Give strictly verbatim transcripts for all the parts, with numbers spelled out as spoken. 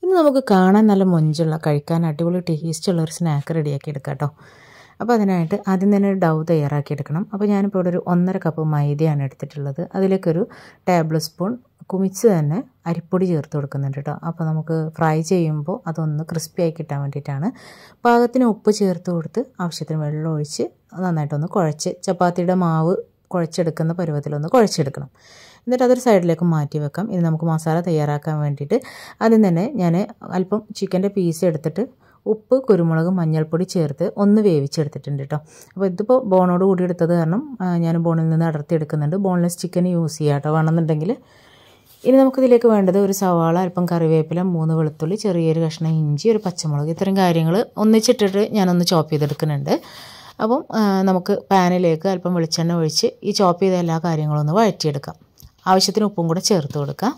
ഇനി നമുക്ക് കാണാൻ നല്ല മൊഞ്ചുള്ള കഴിക്കാൻ അടിപൊളി ടേസ്റ്റുള്ള ഒരു സ്നാക്ക് റെഡിയാക്കി എടുക്കാം കേട്ടോ. അപ്പോൾ അതിനായിട്ട് ആദ്യം തന്നെ ഒരു ഡൗ തയ്യാറാക്കി എടുക്കണം. അപ്പോൾ ഞാനിപ്പോൾ ഇവിടെ ഒരു ഒന്നര കപ്പ് മൈദയാണ് എടുത്തിട്ടുള്ളത്. അതിലേക്കൊരു ടേബിൾ സ്പൂൺ കുമിച്ച് തന്നെ അരിപ്പൊടി ചേർത്ത് കൊടുക്കുന്നുണ്ട് കേട്ടോ. അപ്പോൾ നമുക്ക് ഫ്രൈ ചെയ്യുമ്പോൾ അതൊന്ന് ക്രിസ്പി ആയി കിട്ടാൻ വേണ്ടിയിട്ടാണ്. പാകത്തിന് ഉപ്പ് ചേർത്ത് കൊടുത്ത് ആവശ്യത്തിന് വെള്ളം ഒഴിച്ച് നന്നായിട്ടൊന്ന് കുഴച്ച് ചപ്പാത്തിയുടെ മാവ് കുഴച്ചെടുക്കുന്ന പരുവത്തിലൊന്ന് കുഴച്ചെടുക്കണം. എന്നിട്ട് അതൊരു സൈഡിലേക്ക് മാറ്റി വെക്കാം. ഇനി നമുക്ക് മസാല തയ്യാറാക്കാൻ വേണ്ടിയിട്ട് ആദ്യം തന്നെ ഞാൻ അല്പം ചിക്കൻ്റെ പീസ് എടുത്തിട്ട് ഉപ്പ്, കുരുമുളക്, മഞ്ഞൾപ്പൊടി ചേർത്ത് ഒന്ന് വേവിച്ചെടുത്തിട്ടുണ്ട് കേട്ടോ. അപ്പോൾ ഇതിപ്പോൾ ബോണോട് കൂടി എടുത്തത് കാരണം ഞാൻ ബോണിൽ നിന്ന് അടർത്തി എടുക്കുന്നുണ്ട്. ബോൺലെസ് ചിക്കൻ യൂസ് ചെയ്യാം കേട്ടോ വേണമെന്നുണ്ടെങ്കിൽ. ഇനി നമുക്കിതിലേക്ക് വേണ്ടത് ഒരു സവാള, അല്പം കറിവേപ്പില, മൂന്ന് വെളുത്തുള്ളി, ചെറിയൊരു കഷ്ണം ഇഞ്ചി, ഒരു പച്ചമുളക്, ഇത്രയും കാര്യങ്ങൾ ഒന്നിച്ചിട്ടിട്ട് ഞാനൊന്ന് ചോപ്പ് ചെയ്തെടുക്കുന്നുണ്ട്. അപ്പം നമുക്ക് പാനിലേക്ക് അല്പം വെളിച്ചെണ്ണ ഒഴിച്ച് ഈ ചോപ്പ് ചെയ്ത എല്ലാ കാര്യങ്ങളും ഒന്ന് വഴറ്റിയെടുക്കാം. ആവശ്യത്തിന് ഉപ്പും കൂടെ ചേർത്ത് കൊടുക്കാം.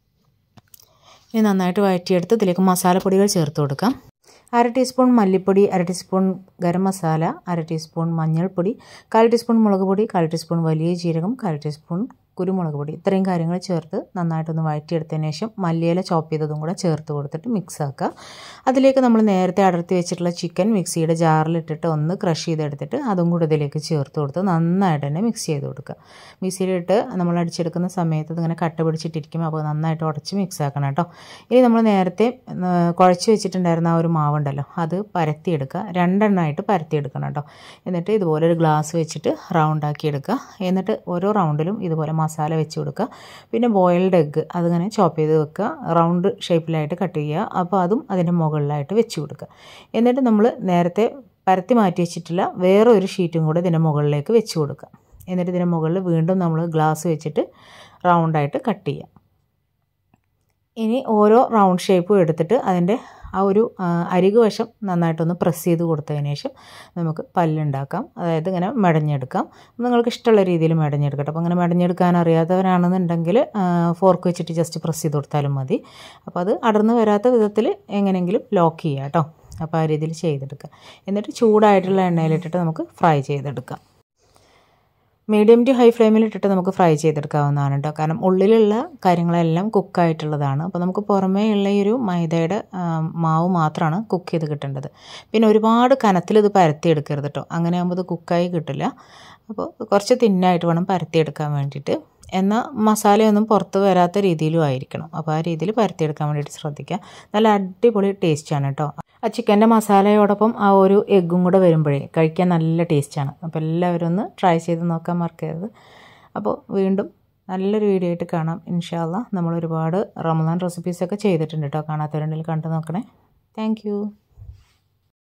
ഇനി നന്നായിട്ട് വഴറ്റിയെടുത്ത് ഇതിലേക്ക് മസാലപ്പൊടികൾ ചേർത്ത് കൊടുക്കാം. അര ടീസ്പൂൺ മല്ലിപ്പൊടി, അര ടീസ്പൂൺ ഗരം മസാല, അര ടീസ്പൂൺ മഞ്ഞൾപ്പൊടി, കാൽ ടീസ്പൂൺ മുളക് പൊടി, കാൽ ടീസ്പൂൺ വലിയ ജീരകം, കാൽ ടീസ്പൂൺ കുരുമുളക് പൊടി, ഇത്രയും കാര്യങ്ങൾ ചേർത്ത് നന്നായിട്ടൊന്ന് വഴറ്റിയെടുത്തതിന് ശേഷം മല്ലിയില ചോപ്പ് ചെയ്തതും കൂടെ ചേർത്ത് കൊടുത്തിട്ട് മിക്സ് ആക്കുക. അതിലേക്ക് നമ്മൾ നേരത്തെ അടർത്തി വെച്ചിട്ടുള്ള ചിക്കൻ മിക്സിയുടെ ജാറിലിട്ടിട്ട് ഒന്ന് ക്രഷ് ചെയ്തെടുത്തിട്ട് അതും കൂടെ ഇതിലേക്ക് ചേർത്ത് കൊടുത്ത് നന്നായിട്ട് തന്നെ മിക്സ് ചെയ്ത് കൊടുക്കുക. മിക്സിയിലിട്ട് നമ്മൾ അടിച്ചെടുക്കുന്ന സമയത്ത് ഇതിങ്ങനെ കട്ട പിടിച്ചിട്ടിരിക്കും. അപ്പോൾ നന്നായിട്ട് ഉടച്ച് മിക്സ് ആക്കണം കേട്ടോ. ഇനി നമ്മൾ നേരത്തെ കുഴച്ച് വെച്ചിട്ടുണ്ടായിരുന്ന ആ ഒരു മാവുണ്ടല്ലോ അത് പരത്തിയെടുക്കുക. രണ്ടെണ്ണമായിട്ട് പരത്തിയെടുക്കണം കേട്ടോ. എന്നിട്ട് ഇതുപോലെ ഒരു ഗ്ലാസ് വെച്ചിട്ട് റൗണ്ടാക്കി എടുക്കുക. എന്നിട്ട് ഓരോ റൗണ്ടിലും ഇതുപോലെ മസാല വെച്ച് കൊടുക്കുക. പിന്നെ ബോയിൽഡ് എഗ്ഗ് അതിങ്ങനെ ചോപ്പ് ചെയ്ത് വെക്കുക. റൗണ്ട് ഷേപ്പിലായിട്ട് കട്ട് ചെയ്യുക. അപ്പോൾ അതും അതിൻ്റെ മുകളിലായിട്ട് വെച്ച് കൊടുക്കുക. എന്നിട്ട് നമ്മൾ നേരത്തെ പരത്തി മാറ്റി വെച്ചിട്ടുള്ള വേറെ ഒരു ഷീറ്റും കൂടെ ഇതിൻ്റെ മുകളിലേക്ക് വെച്ച് കൊടുക്കുക. എന്നിട്ട് ഇതിൻ്റെ മുകളിൽ വീണ്ടും നമ്മൾ ഗ്ലാസ് വെച്ചിട്ട് റൗണ്ടായിട്ട് കട്ട് ചെയ്യുക. ഇനി ഓരോ റൗണ്ട് ഷേപ്പും എടുത്തിട്ട് അതിൻ്റെ ആ ഒരു അരികു വശം നന്നായിട്ടൊന്ന് പ്രസ് ചെയ്ത് കൊടുത്തതിന് ശേഷം നമുക്ക് പല്ലുണ്ടാക്കാം. അതായത് ഇങ്ങനെ മെടഞ്ഞെടുക്കാം. നിങ്ങൾക്ക് ഇഷ്ടമുള്ള രീതിയിൽ മെടഞ്ഞെടുക്കട്ടെ. അപ്പോൾ അങ്ങനെ മെടഞ്ഞെടുക്കാൻ അറിയാത്തവരാണെന്നുണ്ടെങ്കിൽ ഫോർക്ക് വെച്ചിട്ട് ജസ്റ്റ് പ്രസ് ചെയ്ത് കൊടുത്താലും മതി. അപ്പോൾ അത് അടർന്ന് വരാത്ത വിധത്തിൽ എങ്ങനെയെങ്കിലും ലോക്ക് ചെയ്യുക കേട്ടോ. അപ്പോൾ ആ രീതിയിൽ ചെയ്തെടുക്കുക. എന്നിട്ട് ചൂടായിട്ടുള്ള എണ്ണയിലിട്ടിട്ട് നമുക്ക് ഫ്രൈ ചെയ്തെടുക്കാം. മീഡിയം ടു ഹൈ ഫ്ലെയിമിലിട്ടിട്ട് നമുക്ക് ഫ്രൈ ചെയ്തെടുക്കാവുന്നതാണ് കേട്ടോ. കാരണം ഉള്ളിലുള്ള കാര്യങ്ങളെല്ലാം കുക്കായിട്ടുള്ളതാണ്. അപ്പോൾ നമുക്ക് പുറമേ ഉള്ള ഈ ഒരു മൈദയുടെ മാവ് മാത്രമാണ് കുക്ക് ചെയ്ത് കിട്ടേണ്ടത്. പിന്നെ ഒരുപാട് കനത്തിൽ ഇത് പരത്തിയെടുക്കരുത് കേട്ടോ. അങ്ങനെ ആകുമ്പോൾ ഇത് കുക്കായി കിട്ടില്ല. അപ്പോൾ കുറച്ച് തിന്നായിട്ട് വേണം പരത്തിയെടുക്കാൻ വേണ്ടിയിട്ട്. എന്നാൽ മസാലയൊന്നും പുറത്ത് വരാത്ത രീതിയിലും ആയിരിക്കണം. അപ്പോൾ ആ രീതിയിൽ പരത്തിയെടുക്കാൻ വേണ്ടിയിട്ട് ശ്രദ്ധിക്കുക. നല്ല അടിപൊളി ടേസ്റ്റാണ് കേട്ടോ. ആ ചിക്കൻ്റെ മസാലയോടൊപ്പം ആ ഒരു എഗ്ഗും കൂടെ വരുമ്പോഴേ കഴിക്കാൻ നല്ല ടേസ്റ്റാണ്. അപ്പോൾ എല്ലാവരും ഒന്ന് ട്രൈ ചെയ്ത് നോക്കാൻ മറക്കരുത്. അപ്പോൾ വീണ്ടും നല്ലൊരു വീഡിയോ ആയിട്ട് കാണാം ഇൻഷാ അല്ലാഹ്. നമ്മൾ ഒരുപാട് റമദാൻ റെസിപ്പീസൊക്കെ ചെയ്തിട്ടുണ്ട് കേട്ടോ. കാണാത്തവരുണ്ടെങ്കിൽ കണ്ടു നോക്കണേ. താങ്ക്